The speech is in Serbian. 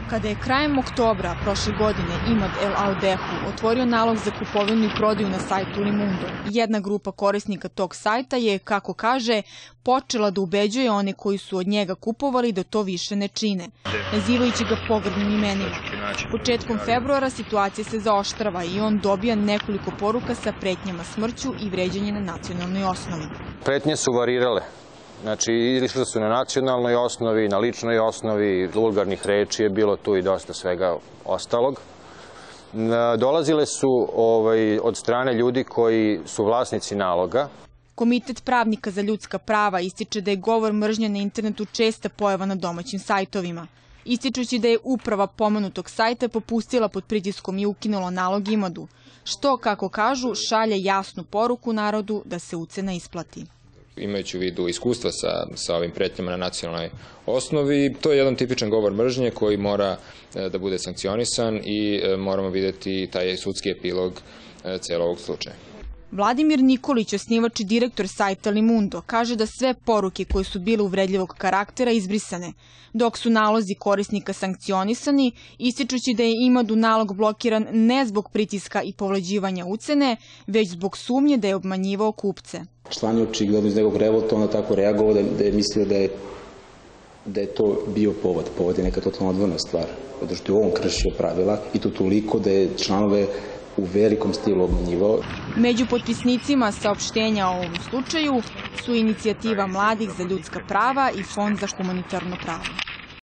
Kada je krajem oktobra prošle godine Imad El Audehu otvorio nalog za kupovinu i prodaju na sajtu Limundo, jedna grupa korisnika tog sajta je, kako kaže, počela da ubeđuje one koji su od njega kupovali da to više ne čine, nazivajući ga pogrdnim imenima. Početkom februara situacija se zaoštrava i on dobija nekoliko poruka sa pretnjama smrću i vređanje na nacionalnoj osnovi. Pretnje su varirale. Znači, išli su na nacionalnoj osnovi, na ličnoj osnovi, vulgarnih reči je bilo tu i dosta svega ostalog. Dolazile su od strane ljudi koji su vlasnici naloga. Komitet pravnika za ljudska prava ističe da je govor mržnje na internetu česta pojava na domaćim sajtovima, ističući da je uprava pomenutog sajta popustila pod pritiskom i ukinulo nalog Imadu, što, kako kažu, šalje jasnu poruku narodu da se ucena isplati. Imajući u vidu iskustva sa ovim pretnjama na nacionalnoj osnovi, to je jedan tipičan govor mržnje koji mora da bude sankcionisan i moramo vidjeti taj sudski epilog celog ovog slučaja. Vladimir Nikolić, osnivač i direktor sajta Limundo, kaže da sve poruke koje su bile uvredljivog karaktera izbrisane, dok su nalozi korisnika sankcionisani, ističući da je Imadu nalog blokiran ne zbog pritiska i povlađivanja ucene, već zbog sumnje da je obmanjivao kupce. Član je očigledno iz nekog revolta onda tako reagovao da je mislio da je to bio povod. Povod je neka totalno odvojena stvar, zato što je on kršio pravila i to toliko da je članove u velikom stilu obmanjivao. Među potpisnicima saopštenja o ovom slučaju su Inicijativa mladih za ljudska prava i Fond za humanitarno pravo.